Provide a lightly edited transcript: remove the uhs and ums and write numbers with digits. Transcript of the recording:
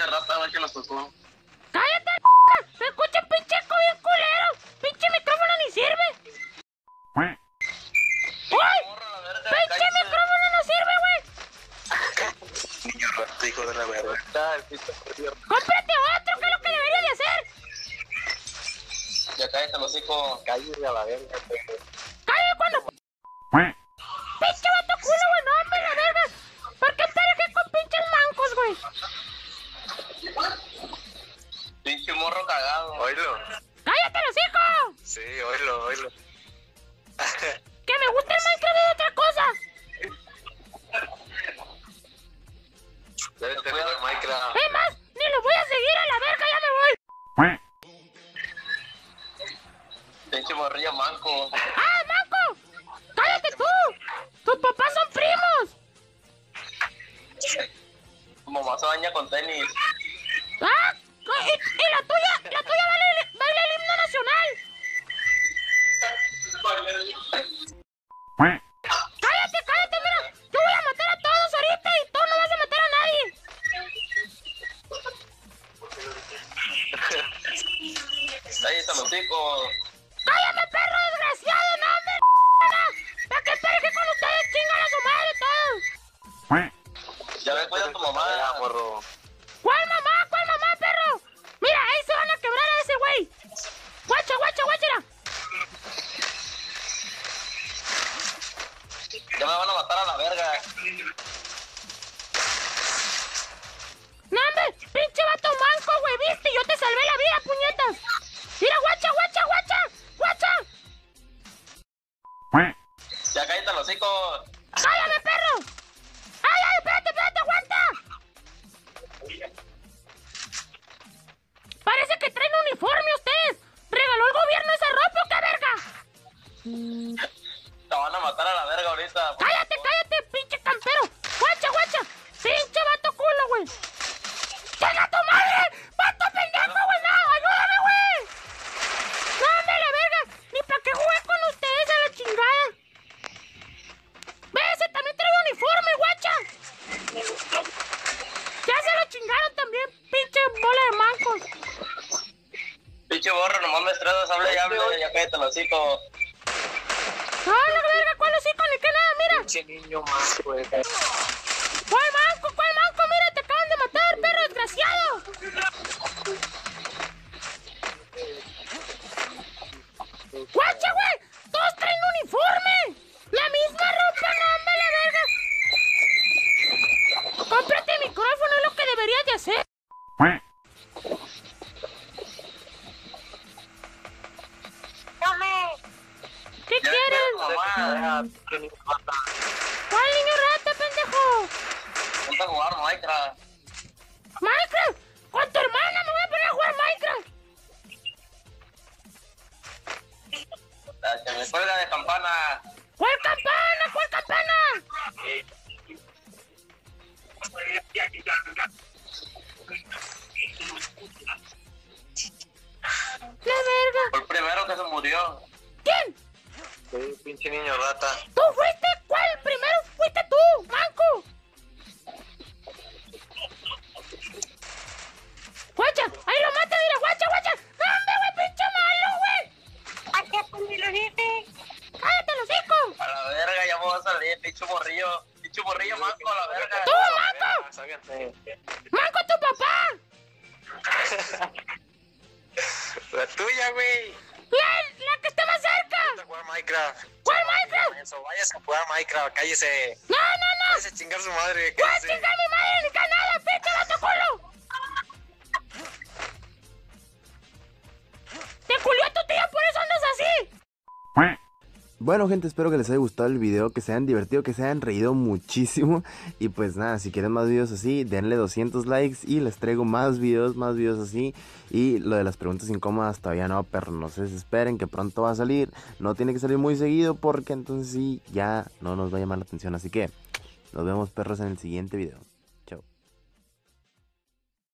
rata, güey, que nos tocó. ¡Cállate, ¡se escucha un pinche eco bien culero! ¡Pinche micrófono ni sirve! ¡Uy! ¡Pinche micrófono no sirve, güey! Niño rata, hijo de la verga. ¡Cómprate otro, que es lo que deberías de hacer! Ya cállate los hijos. Cállate a la verga, ¡Cállate cuando... ¡Pinche vato culo, güey! ¡No, hombre, la verga! ¿Por qué parejas con pinches mancos, güey? Pinche morro cagado. Oílo. ¡Cállate los hijos! Sí, oílo. ¡Que me gusta el Minecraft de otra cosa! Debe tener el Minecraft. ¡Es más! ¡Ni lo voy a seguir a la verga! ¡Ya me voy! Pinche morrillo manco. ¡Ah, manco! ¡Cállate tú! ¡Tus papás son primos! Tu mamá se baña con tenis. ¡Ah! ¿Y la tuya? ¡La tuya baila el himno nacional! ¡Cállate, mira! ¡Yo voy a matar a todos ahorita y tú no vas a matar a nadie! Cállate los hijos. ¡Cállame, perro desgraciado! ¡No, hombre! ¿Para qué pareje con ustedes? ¡Chingan a su madre todos! Ya me cuida tu mamá, morro. ¿Cuál mamá, perro? Mira, ahí se van a quebrar a ese güey. Guacha. Ya me van a matar a la verga. No, hombre, pinche vato manco, güey, viste, yo te salvé la vida, puñetas. Mira, guacha. Ya cállate los hijos. ¡Cállame, perro! ¡Ay, espérate, aguanta! Parece que traen uniforme ustedes. ¿Regaló el gobierno esa ropa o qué verga? Te van a matar a la verga ahorita. ¡Cállate, pinche campero! ¡Guacha! ¡Pinche vato culo, güey! ¡Llega tu madre! ¡Vato pendejo, güey! ¡No, ayúdame, güey! ¡No, hombre, la verga! ¡Ni para qué jugué con ustedes a la chingada! ¡Ve, ese también trae uniforme, guacha! ¡Ya se lo chingaron también, pinche bola de mancos! Pinche borro, nomás me estresas, hable y hable. Ya cállate los hijos. ¡No, la verga! ¿Cuál hocico ni qué nada? ¡Mira! Pinche niño más, güey. ¿Cuál manco? ¡Mira, te acaban de matar, perro desgraciado! ¡Guacha, güey! ¡Todos traen uniforme! ¡La misma ropa, no, hombre, la verga! ¡Cómprate micrófono, es lo que deberías de hacer! ¿Qué quieres? ¿Cuál niño rata, pendejo? Ponte a jugar Minecraft. ¿Minecraft? ¡Con tu hermana me voy a poner a jugar Minecraft! Que me cuelga de campana. ¿Cuál campana? La verga. Fue el primero que se murió. ¿Quién? Sí, pinche niño rata. ¿Tú fuiste? ¿Cuál? Primero fuiste tú, manco. Guacha, ahí lo mata, mira, guacha. No, hombre, güey, pinche malo, güey. Cállate los hijos. A la verga, ya me voy a salir, pinche morrillo manco, a la verga. ¡Tú, manco! ¡Manco, tu papá! La tuya, güey. ¡La que está más cerca! Vamos a jugar Minecraft. ¿Cuál Minecraft? Váyase a jugar Minecraft, cállese. No. Váyase a chingar su madre, ¡Voy a cállese. chingar mi madre ni que nada, pinche vato culo! ¡Te culió tu tía, por eso andas así! Bueno, gente, espero que les haya gustado el video, que se hayan divertido, que se hayan reído muchísimo. Y pues nada, si quieren más videos así, denle 200 likes y les traigo más videos así. Y lo de las preguntas incómodas todavía no, pero no se desesperen, que pronto va a salir. No tiene que salir muy seguido porque entonces sí, ya no nos va a llamar la atención. Así que nos vemos, perros, en el siguiente video.